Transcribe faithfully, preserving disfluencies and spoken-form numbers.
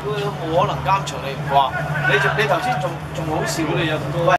佢冇可能監場你唔掛。你仲你頭先仲仲好笑，你有喂